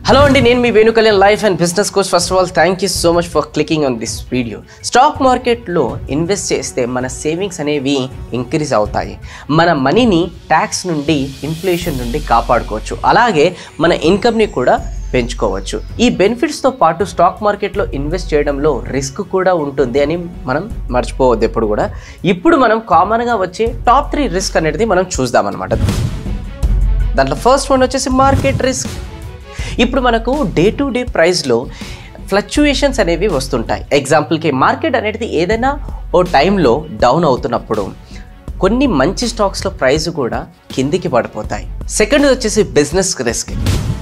Hello and నేను మీ Venukalyan life and business coach. First of all thank you so much for clicking on this video. Stock మార్కెట్లో invest చేస్తే మన savings అనేవి increase అవుతాయి. మన మనీని ట్యాక్స్ నుండి ఇన్ఫ్లేషన్ నుండి కాపాడుకోవచ్చు. అలాగే మన ఇన్కమ్ని కూడా పెంచుకోవచ్చు. ఈ బెనిఫిట్స్తో పాటు స్టాక్ మార్కెట్లో ఇన్వెస్ట్ చేయడంలో రిస్క్ కూడా ఉంటుంది అని మనం మర్చిపోవద్దు ఎప్పుడు కూడా. ఇప్పుడు మనం కామన్గా వచ్చే టాప్ 3 రిస్క్ అనేది మనం చూద్దామన్నమాట. దాంట్లో ఫస్ట్ వన్ వచ్చేసి మార్కెట్ రిస్క్. ఇప్పుడు మనకు డే టు డే ప్రైస్లో ఫ్లక్చుయేషన్స్ అనేవి వస్తుంటాయి. ఎగ్జాంపుల్కి మార్కెట్ అనేది ఏదైనా ఓ టైంలో డౌన్ అవుతున్నప్పుడు కొన్ని మంచి స్టాక్స్లో ప్రైస్ కూడా కిందికి పడిపోతాయి. సెకండ్ వచ్చేసి బిజినెస్ రిస్క్.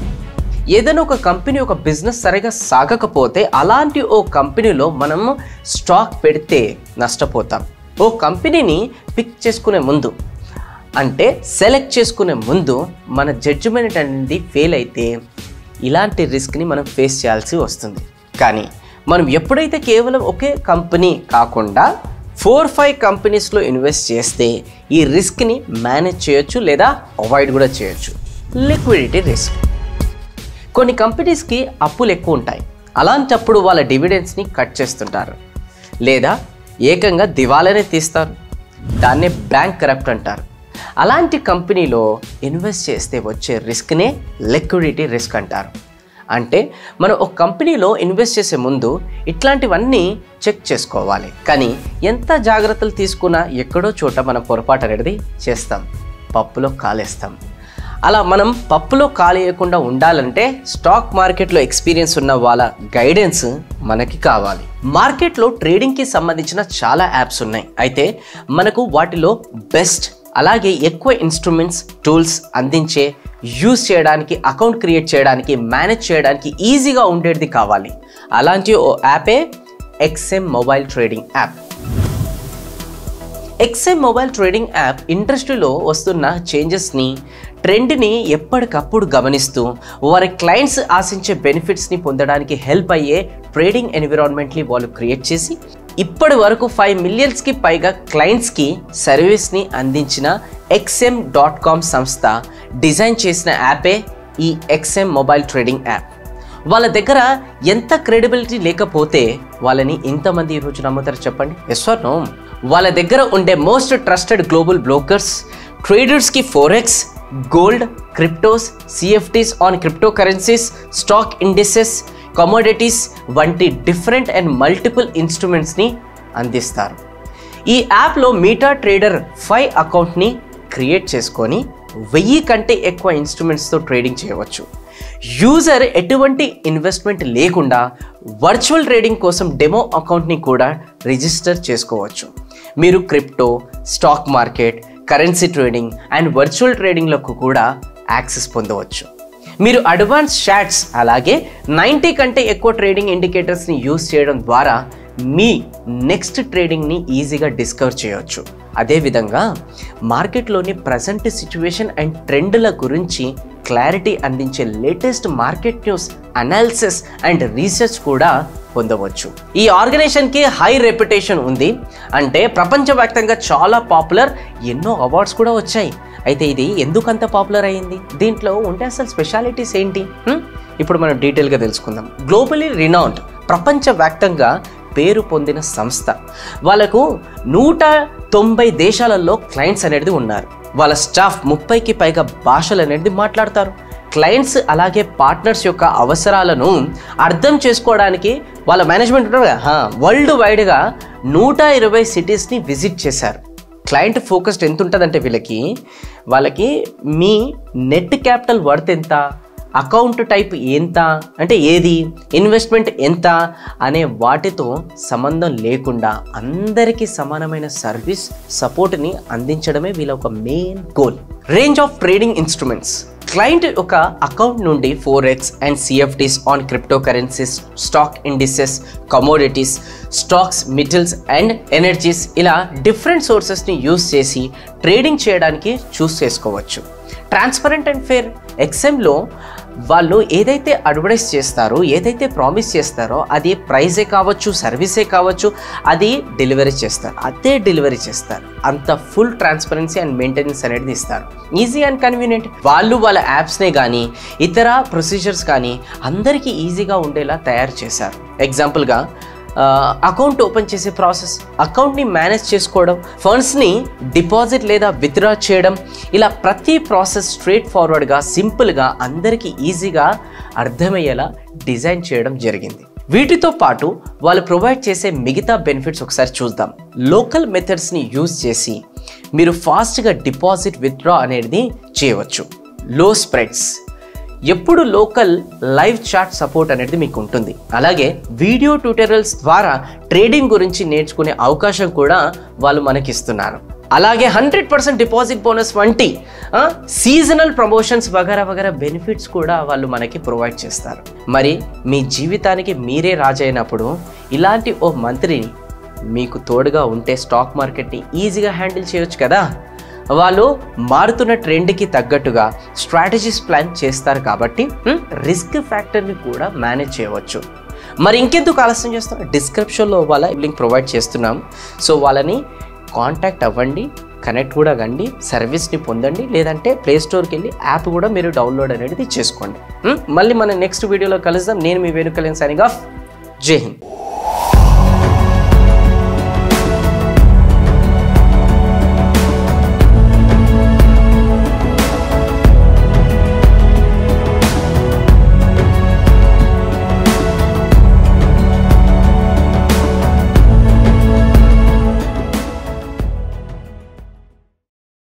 ఏదైనా ఒక కంపెనీ ఒక బిజినెస్ సరిగా సాగకపోతే అలాంటి ఓ కంపెనీలో మనం స్టాక్ పెడితే నష్టపోతాం. ఓ కంపెనీని పిక్ చేసుకునే ముందు అంటే సెలెక్ట్ చేసుకునే ముందు మన జడ్జిమెంట్ అనేది ఫెయిల్ అయితే ఇలాంటి రిస్క్ని మనం ఫేస్ చేయాల్సి వస్తుంది. కానీ మనం ఎప్పుడైతే కేవలం ఒకే కంపెనీ కాకుండా 4-5 కంపెనీస్లో ఇన్వెస్ట్ చేస్తే ఈ రిస్క్ని మేనేజ్ చేయొచ్చు లేదా అవాయిడ్ కూడా చేయొచ్చు. Liquidity risk. కొన్ని కంపెనీస్కి అప్పులు ఎక్కువ ఉంటాయి. అలాంటప్పుడు వాళ్ళ డివిడెండ్స్ని కట్ చేస్తుంటారు లేదా ఏకంగా దివాలానే తీస్తారు. దాన్నే బ్యాంక్ కరప్ట్ అంటారు. అలాంటి కంపెనీలో ఇన్వెస్ట్ చేస్తే వచ్చే రిస్క్నే లిక్విడిటీ రిస్క్ అంటారు. అంటే మనం ఒక కంపెనీలో ఇన్వెస్ట్ చేసే ముందు ఇట్లాంటివన్నీ చెక్ చేసుకోవాలి. కానీ ఎంత జాగ్రత్తలు తీసుకున్నా ఎక్కడో చోట మనం పొరపాటు అనేది చేస్తాం, పప్పులో కాలేస్తాం. అలా మనం పప్పులో కాలేయకుండా ఉండాలంటే స్టాక్ మార్కెట్లో ఎక్స్పీరియన్స్ ఉన్న వాళ్ళ గైడెన్స్ మనకి కావాలి. మార్కెట్లో ట్రేడింగ్కి సంబంధించిన చాలా యాప్స్ ఉన్నాయి. అయితే మనకు వాటిలో బెస్ట్ అలాగే ఎక్కువ ఇన్స్ట్రుమెంట్స్ టూల్స్ అందించే యూజ్ చేయడానికి, అకౌంట్ క్రియేట్ చేయడానికి, మేనేజ్ చేయడానికి ఈజీగా ఉండేది కావాలి. అలాంటి ఓ యాపే XM mobile trading app. XM mobile trading app ఇండస్ట్రీలో వస్తున్న చేంజెస్ని, ట్రెండ్ని ఎప్పటికప్పుడు గమనిస్తూ వారి క్లయింట్స్ ఆశించే బెనిఫిట్స్ని పొందడానికి హెల్ప్ అయ్యే ట్రేడింగ్ ఎన్విరాన్మెంట్ని వాళ్ళు క్రియేట్ చేసి ఇప్పటి వరకు 5 మిలియన్స్కి పైగా క్లయింట్స్కి సర్వీస్ని అందించిన XM.com సంస్థ డిజైన్ చేసిన యాపే ఈ XM మొబైల్ ట్రేడింగ్ యాప్. వాళ్ళ దగ్గర ఎంత క్రెడిబిలిటీ లేకపోతే వాళ్ళని ఇంతమంది ఈరోజు నమ్ముతారు చెప్పండి? Yes or no? వాళ్ళ దగ్గర ఉండే మోస్ట్ ట్రస్టెడ్ గ్లోబల్ బ్రోకర్స్, ట్రేడర్స్కి forex, gold, cryptos, CFDs on crypto currencies, stock indices, commodities వంటి డిఫరెంట్ అండ్ మల్టిపుల్ ఇన్స్ట్రుమెంట్స్ని అందిస్తారు. ఈ యాప్లో మీటా ట్రేడర్ 5 అకౌంట్ని క్రియేట్ చేసుకొని 1000 కంటే ఎక్కువ ఇన్స్ట్రుమెంట్స్తో ట్రేడింగ్ చేయవచ్చు. యూజర్ ఎటువంటి ఇన్వెస్ట్మెంట్ లేకుండా వర్చువల్ ట్రేడింగ్ కోసం డెమో అకౌంట్ని కూడా రిజిస్టర్ చేసుకోవచ్చు. మీరు crypto, stock market, currency trading and virtual ట్రేడింగ్లకు కూడా యాక్సెస్ పొందవచ్చు. మీరు అడ్వాన్స్ చార్ట్స్ అలాగే 90 కంటే ఎక్కువ ట్రేడింగ్ ఇండికేటర్స్ని యూజ్ చేయడం ద్వారా మీ నెక్స్ట్ ట్రేడింగ్ని ఈజీగా డిస్కవర్ చేయవచ్చు. అదేవిధంగా మార్కెట్లోని ప్రజెంట్ సిచ్యువేషన్ అండ్ ట్రెండ్ల గురించి క్లారిటీ అందించే latest market news, analysis and research కూడా పొందవచ్చు. ఈ ఆర్గనైజేషన్కి హై రెప్యుటేషన్ ఉంది. అంటే ప్రపంచవ్యాప్తంగా చాలా పాపులర్, ఎన్నో అవార్డ్స్ కూడా వచ్చాయి. అయితే ఇది ఎందుకంత పాపులర్ అయ్యింది? దీంట్లో ఉంటే అసలు స్పెషాలిటీస్ ఏంటి? ఇప్పుడు మనం డీటెయిల్గా తెలుసుకుందాం. గ్లోబలీ రినౌండ్, ప్రపంచవ్యాప్తంగా పేరు పొందిన సంస్థ. వాళ్ళకు 190 దేశాలలో క్లయింట్స్ అనేది ఉన్నారు. వాళ్ళ స్టాఫ్ 30కి పైగా భాషలు అనేది మాట్లాడతారు. క్లయింట్స్ అలాగే పార్ట్నర్స్ యొక్క అవసరాలను అర్థం చేసుకోవడానికి వాళ్ళ మేనేజ్మెంట్ వరల్డ్ వైడ్గా 120 సిటీస్ని విజిట్ చేశారు. క్లయింట్ ఫోకస్డ్ ఎంత ఉంటుందంటే వాళ్ళకి మీ నెట్ క్యాపిటల్ వర్త్ ఎంత, అకౌంట్ టైప్ ఎంత అంటే ఏది, ఇన్వెస్ట్మెంట్ ఎంత అనే వాటితో సంబంధం లేకుండా అందరికీ సమానమైన సర్వీస్ సపోర్ట్ని అందించడమే వీళ్ళ ఒక main goal. Range of trading instruments. Client ఒక అకౌంట్ నుండి forex and CFDs on crypto currencies, stock indices, commodities, stocks, metals and energies ఇలా డిఫరెంట్ సోర్సెస్ని యూజ్ చేసి ట్రేడింగ్ చేయడానికి చూస్ చేసుకోవచ్చు. Transparent and fair. XMలో వాళ్ళు ఏదైతే అడ్వర్టైజ్ చేస్తారో, ఏదైతే ప్రామిస్ చేస్తారో అది ప్రైజే కావచ్చు, సర్వీసే కావచ్చు, అది డెలివరీ చేస్తారు, అదే డెలివరీ చేస్తారు. అంత ఫుల్ ట్రాన్స్పరెన్సీ అండ్ మెయింటెనెన్స్ అనేది ఇస్తారు. Easy and convenient. వాళ్ళు వాళ్ళ యాప్స్నే కానీ ఇతర ప్రొసీజర్స్ కానీ అందరికీ ఈజీగా ఉండేలా తయారు చేశారు. ఎగ్జాంపుల్గా అకౌంట్ ఓపెన్ చేసే ప్రాసెస్, అకౌంట్ని మేనేజ్ చేసుకోవడం, ఫండ్స్ని డిపాజిట్ లేదా విత్డ్రా చేయడం, ఇలా ప్రతి ప్రాసెస్ స్ట్రైట్ ఫార్వర్డ్గా, సింపుల్గా, అందరికీ ఈజీగా అర్థమయ్యేలా డిజైన్ చేయడం జరిగింది. వీటితో పాటు వాళ్ళు ప్రొవైడ్ చేసే మిగతా బెనిఫిట్స్ ఒకసారి చూద్దాం. లోకల్ మెథడ్స్ని యూజ్ చేసి మీరు ఫాస్ట్గా డిపాజిట్ విత్డ్రా అనేది చేయవచ్చు. లో స్ప్రెడ్స్, ఎప్పుడు లోకల్ లైవ్ చాట్ సపోర్ట్ అనేది మీకు ఉంటుంది. అలాగే వీడియో ట్యూటోరియల్స్ ద్వారా ట్రేడింగ్ గురించి నేర్చుకునే అవకాశం కూడా వాళ్ళు మనకి ఇస్తున్నారు. అలాగే 100% డిపాజిట్ బోనస్ వంటి సీజనల్ ప్రమోషన్స్ వగైరా బెనిఫిట్స్ కూడా వాళ్ళు మనకి ప్రొవైడ్ చేస్తారు. మరి మీ జీవితానికి మీరే రాజైనప్పుడు ఇలాంటి ఓ మంత్రిని మీకు తోడుగా ఉంటే స్టాక్ మార్కెట్ని ఈజీగా హ్యాండిల్ చేయొచ్చు కదా. వాళ్ళు మారుతున్న ట్రెండ్కి తగ్గట్టుగా స్ట్రాటజీస్ ప్లాన్ చేస్తారు కాబట్టి రిస్క్ ఫ్యాక్టర్ని కూడా మేనేజ్ చేయవచ్చు. మరి ఇంకెందుకు ఆలస్యం చేస్తాం, డిస్క్రిప్షన్లో వాళ్ళ లింక్ ప్రొవైడ్ చేస్తున్నాం. సో వాళ్ళని కాంటాక్ట్ అవ్వండి, కనెక్ట్ కూడా కండి, సర్వీస్ని పొందండి. లేదంటే ప్లే స్టోర్కి వెళ్ళి యాప్ కూడా మీరు డౌన్లోడ్ అనేది చేసుకోండి. మళ్ళీ మనం నెక్స్ట్ వీడియోలో కలుద్దాం. నేను మీ వేణు కళ్యాణ్ సైనింగ్ ఆఫ్. జై హింద్.